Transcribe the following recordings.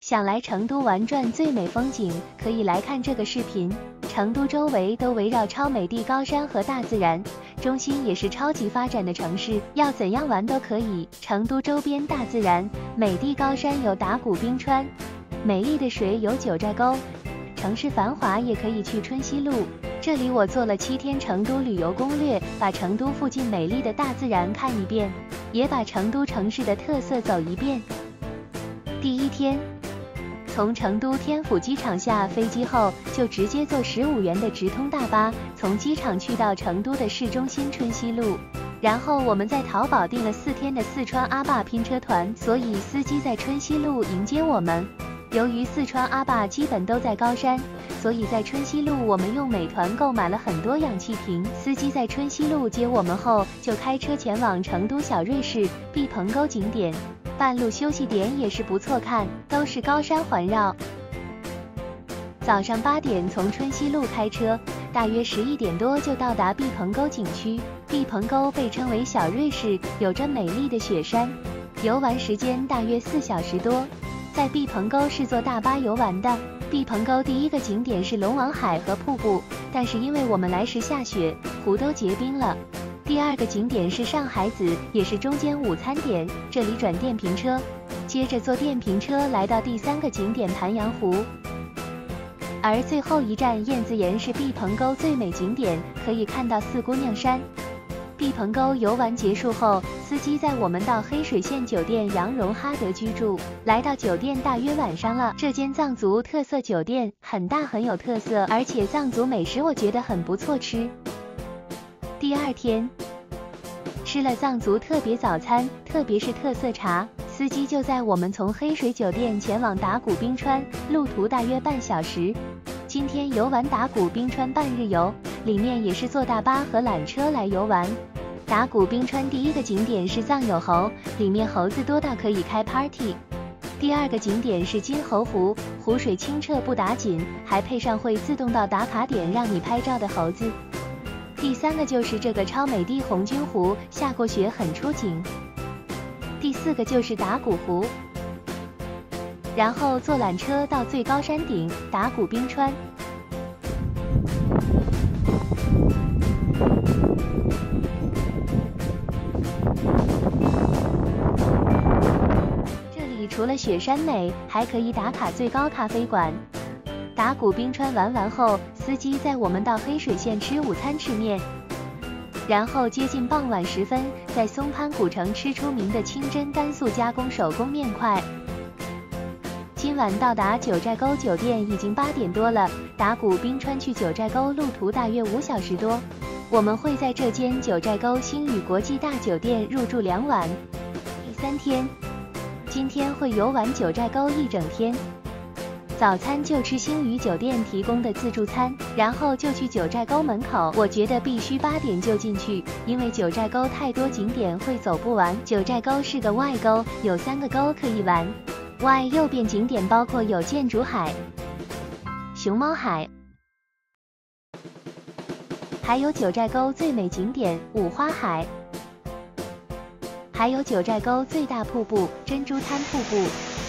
想来成都玩转最美风景，可以来看这个视频。成都周围都围绕超美的高山和大自然，中心也是超级发展的城市，要怎样玩都可以。成都周边大自然，美的高山有达古冰川，美丽的水有九寨沟，城市繁华也可以去春熙路。这里我做了7天成都旅游攻略，把成都附近美丽的大自然看一遍，也把成都城市的特色走一遍。第1天。从成都天府机场下飞机后，就直接坐15元的直通大巴，从机场去到成都的市中心春熙路。然后我们在淘宝订了4天的四川阿坝拼车团，所以司机在春熙路迎接我们。由于四川阿坝基本都在高山，所以在春熙路我们用美团购买了很多氧气瓶。司机在春熙路接我们后，就开车前往成都小瑞士、毕棚沟景点。半路休息点也是不错看，都是高山环绕。早上8点从春熙路开车，大约11点多就到达毕棚沟景区。毕棚沟被称为小瑞士，有着美丽的雪山，游玩时间大约4小时多。在毕棚沟是坐大巴游玩的。毕棚沟第一个景点是龙王海和瀑布，但是因为我们来时下雪，湖都结冰了。第2个景点是上海子，也是中间午餐点，这里转电瓶车，接着坐电瓶车来到第3个景点盘阳湖，而最后一站燕子岩是毕棚沟最美景点，可以看到4姑娘山。毕棚沟游玩结束后，司机载我们到黑水县酒店羊绒哈德居住。来到酒店大约晚上了，这间藏族特色酒店很大很有特色，而且藏族美食我觉得很不错吃。第2天，吃了藏族特别早餐，特别是特色茶，司机就载我们从黑水酒店前往达古冰川，路途大约半小时。今天游玩达古冰川半日游，里面也是坐大巴和缆车来游玩。达古冰川第1个景点是藏友猴，里面猴子多到可以开 party。第2个景点是金猴湖，湖水清澈不打紧，还配上会自动到打卡点让你拍照的猴子。第3个就是这个超美的红军湖，下过雪很出景。第4个就是达古湖，然后坐缆车到最高山顶达古冰川。这里除了雪山美，还可以打卡最高咖啡馆。达古冰川玩完后，司机载我们到黑水县吃午餐吃面，然后接近傍晚时分，在松潘古城吃出名的清真甘肃加工手工面块。今晚到达九寨沟酒店已经8点多了，达古冰川去九寨沟路途大约5小时多。我们会在这间九寨沟星宇国际大酒店入住2晚。第3天，今天会游玩九寨沟1整天。早餐就吃星宇酒店提供的自助餐，然后就去九寨沟门口。我觉得必须8点就进去，因为九寨沟太多景点会走不完。九寨沟是个外沟，有3个沟可以玩。外右边景点包括有建筑海、熊猫海，还有九寨沟最美景点五花海，还有九寨沟最大瀑布珍珠滩瀑布。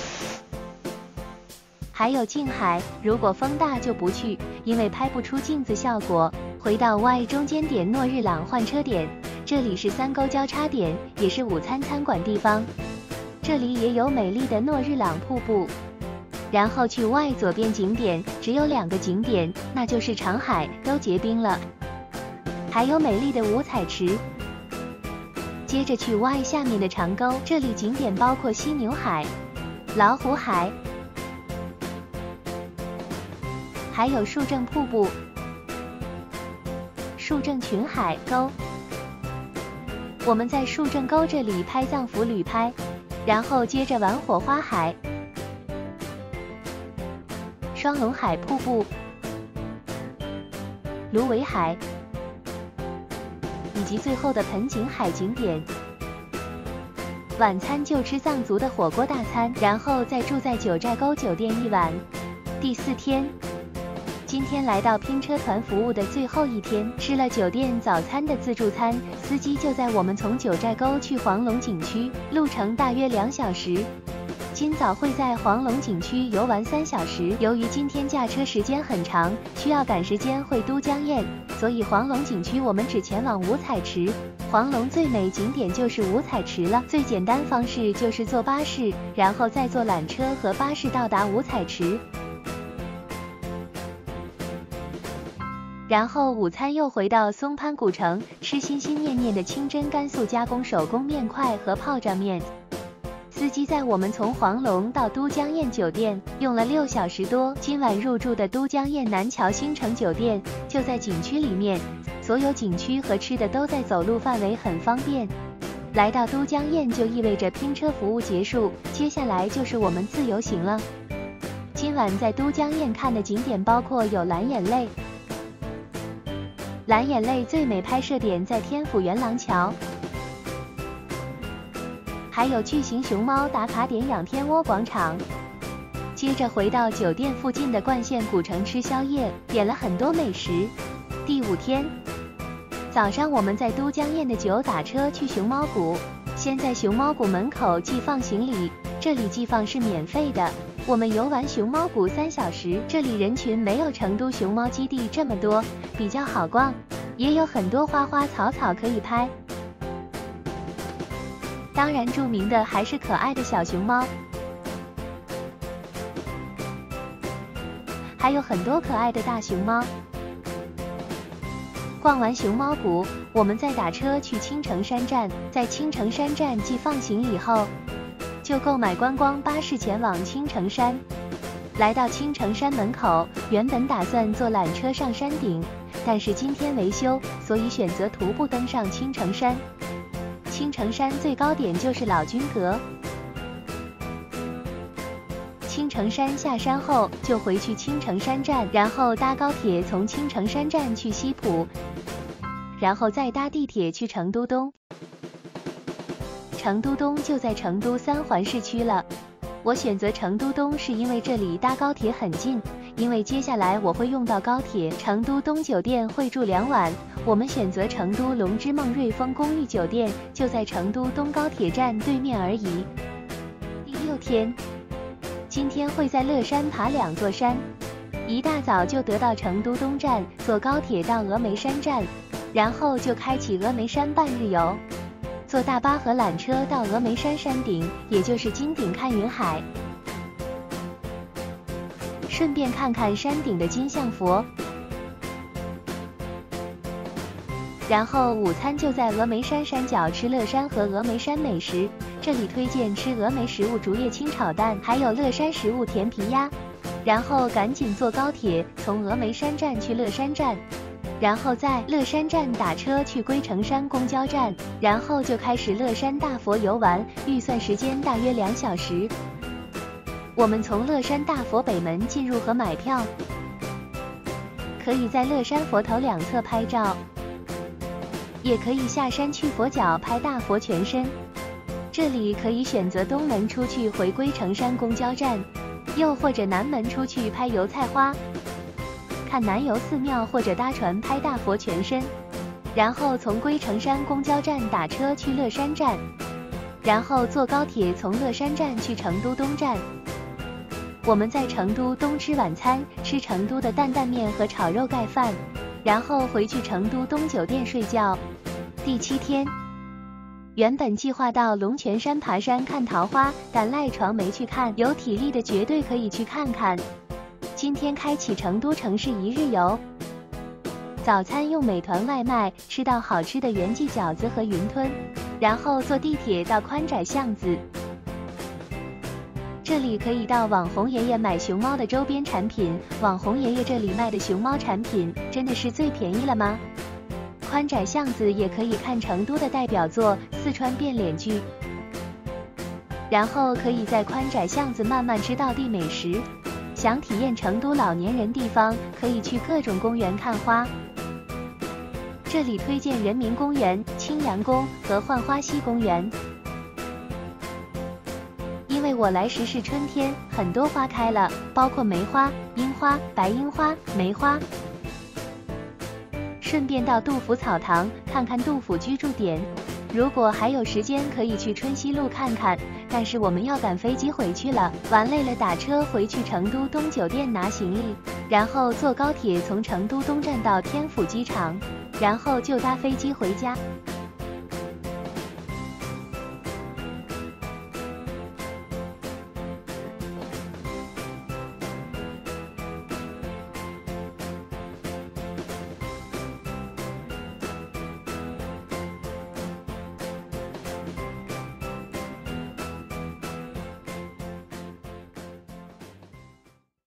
还有静海，如果风大就不去，因为拍不出镜子效果。回到 Y 中间点诺日朗换车点，这里是3沟交叉点，也是午餐餐馆地方。这里也有美丽的诺日朗瀑布。然后去 Y 左边景点，只有2个景点，那就是长海，都结冰了。还有美丽的五彩池。接着去 Y 下面的长沟，这里景点包括犀牛海、老虎海，还有树正瀑布、树正群海沟。我们在树正沟这里拍藏服旅拍，然后接着玩火花海、双龙海瀑布、芦苇海，以及最后的盆景海景点。晚餐就吃藏族的火锅大餐，然后再住在九寨沟酒店1晚。第4天。今天来到拼车团服务的最后1天，吃了酒店早餐的自助餐，司机就载我们从九寨沟去黄龙景区，路程大约2小时。 今早会在黄龙景区游玩3小时。由于今天驾车时间很长，需要赶时间回都江堰，所以黄龙景区我们只前往五彩池。黄龙最美景点就是五彩池了，最简单方式就是坐巴士，然后再坐缆车和巴士到达五彩池。然后午餐又回到松潘古城，吃心心念念的清真甘肃加工手工面块和泡炸面。司机载我们从黄龙到都江堰酒店，用了6小时多。今晚入住的都江堰南桥星城酒店就在景区里面，所有景区和吃的都在走路范围，很方便。来到都江堰就意味着拼车服务结束，接下来就是我们自由行了。今晚在都江堰看的景点包括有蓝眼泪。蓝眼泪最美拍摄点在天府元廊桥，还有巨型熊猫打卡点仰天窝广场。接着回到酒店附近的冠县古城吃宵夜，点了很多美食。第5天早上，我们在都江堰的酒打车去熊猫谷，先在熊猫谷门口寄放行李，这里寄放是免费的。我们游玩熊猫谷3小时，这里人群没有成都熊猫基地这么多，比较好逛，也有很多花花草草可以拍。当然，著名的还是可爱的小熊猫，还有很多可爱的大熊猫。逛完熊猫谷，我们再打车去青城山站，在青城山站寄放行李后，就购买观光巴士前往青城山。来到青城山门口，原本打算坐缆车上山顶，但是今天维修，所以选择徒步登上青城山。青城山最高点就是老君阁。青城山下山后就回去青城山站，然后搭高铁从青城山站去西浦，然后再搭地铁去成都东。成都东就在成都3环市区了。我选择成都东是因为这里搭高铁很近，因为接下来我会用到高铁。成都东酒店会住2晚，我们选择成都龙之梦瑞丰公寓酒店，就在成都东高铁站对面而已。第6天，今天会在乐山爬2座山，一大早就得到成都东站，坐高铁到峨眉山站，然后就开启峨眉山半日游。坐大巴和缆车到峨眉山山顶，也就是金顶看云海，顺便看看山顶的金像佛。然后午餐就在峨眉山山脚吃乐山和峨眉山美食，这里推荐吃峨眉食物竹叶青炒蛋，还有乐山食物甜皮鸭。然后赶紧坐高铁从峨眉山站去乐山站，然后在乐山站打车去归城山公交站，然后就开始乐山大佛游玩，预算时间大约2小时。我们从乐山大佛北门进入和买票，可以在乐山佛头2侧拍照，也可以下山去佛脚拍大佛全身。这里可以选择东门出去回归城山公交站，又或者南门出去拍油菜花，看南油寺庙，或者搭船拍大佛全身。然后从归城山公交站打车去乐山站，然后坐高铁从乐山站去成都东站。我们在成都东吃晚餐，吃成都的担担面和炒肉盖饭，然后回去成都东酒店睡觉。第7天，原本计划到龙泉山爬山看桃花，但赖床没去看，有体力的绝对可以去看看。今天开启成都城市1日游，早餐用美团外卖吃到好吃的袁记饺子和云吞，然后坐地铁到宽窄巷子。这里可以到网红爷爷买熊猫的周边产品，网红爷爷这里卖的熊猫产品真的是最便宜了吗？宽窄巷子也可以看成都的代表作四川变脸剧，然后可以在宽窄巷子慢慢吃道地美食。想体验成都老年人地方，可以去各种公园看花。这里推荐人民公园、青羊宫和浣花溪公园。因为我来时是春天，很多花开了，包括梅花、樱花、白樱花、梅花。顺便到杜甫草堂看看杜甫居住点。 如果还有时间，可以去春熙路看看，但是我们要赶飞机回去了，玩累了打车回去成都东酒店拿行李，然后坐高铁从成都东站到天府机场，然后就搭飞机回家。